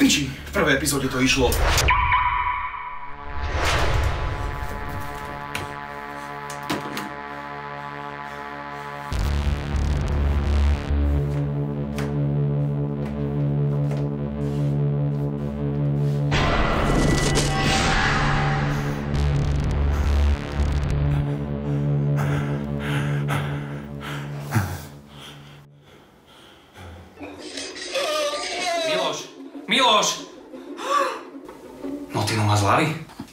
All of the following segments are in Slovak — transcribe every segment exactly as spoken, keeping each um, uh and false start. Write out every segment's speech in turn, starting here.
piči, v prvej epizóde to išlo. Miloš! No ty no ma zlali?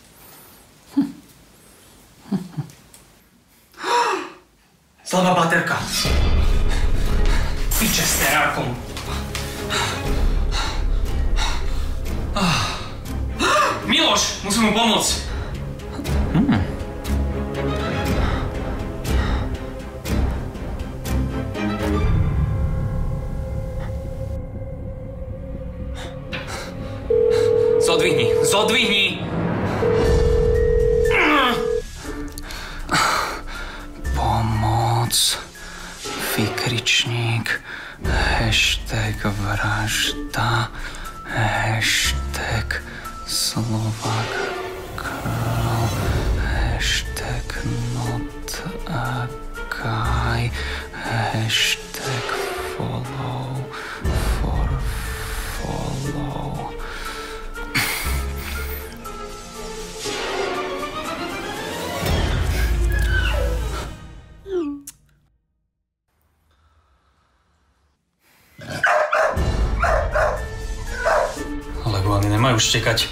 Slabá baterka. Piče s terákom. Miloš, musím mu pomôcť. Hmm. Zodvihni, zodvihni! Pomoc, vykričník, hashtag vražda, hashtag Slovak girl, hashtag not a guy, hashtag follow for follow. Lebo oni nemajú štekať.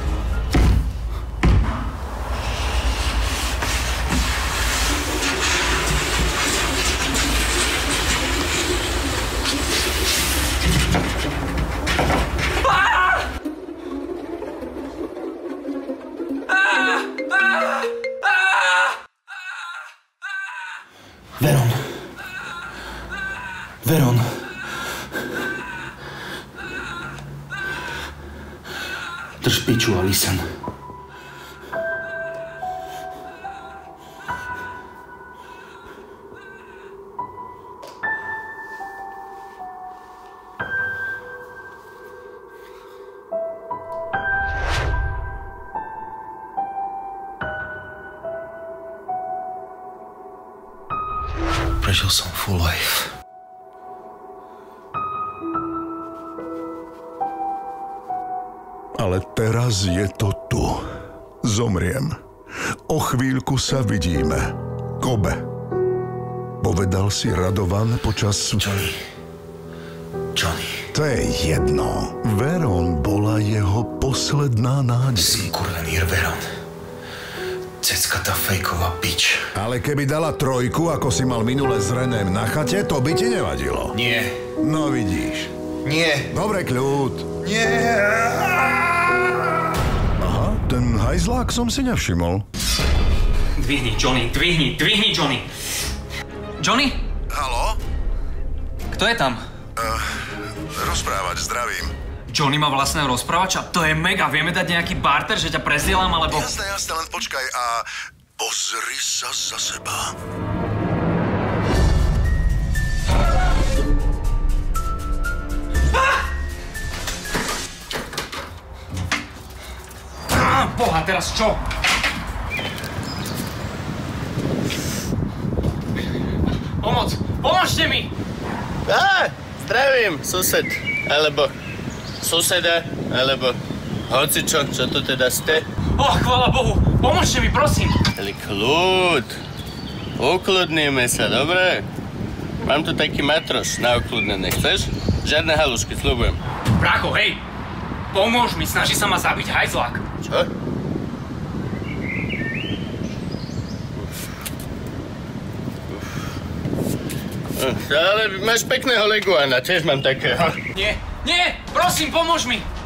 Veron. Veron. Drž piču a listen. Prežil som full life. Ale teraz je to tu. Zomriem. O chvíľku sa vidíme. Kobe. Povedal si Radovan počas... Johnny. Johnny. To je jedno. Veron bola jeho posledná nádej. Skurvený Veron. Cecka tá fejková bič. Ale keby dala trojku, ako si mal minule s Renem na chate, to by ti nevadilo. Nie. No vidíš. Nie. Dobre, kľud. Nie. Aha, ten hajzlák som si nevšimol. Dvihni, Johnny, dvihni, dvihni, Johnny. Johnny? Haló? Kto je tam? Uh, rozprávať, zdravím. Johnny má vlastného rozprávača? To je mega, vieme dať nejaký barter, že ťa prezdielam, alebo... Jasné, jasné, len počkaj a pozri sa za seba. Á, boha, teraz čo? Pomoc, pomôžte mi! Á, zdravím, sused, alebo suseda, alebo hocičo, čo to teda ste. Oh, chvála Bohu, pomôžte mi, prosím! Ale kľud, ukludníme sa, dobre? Mám tu taký matroš na ukludnené, chceš? Žiadne halušky, sľubujem. Brácho, hej, pomôž mi, snaží sa ma zabiť hajzlák. Čo? Ale máš pekného leguána, tiež mám takého. Nie, nie, prosím, pomôž mi!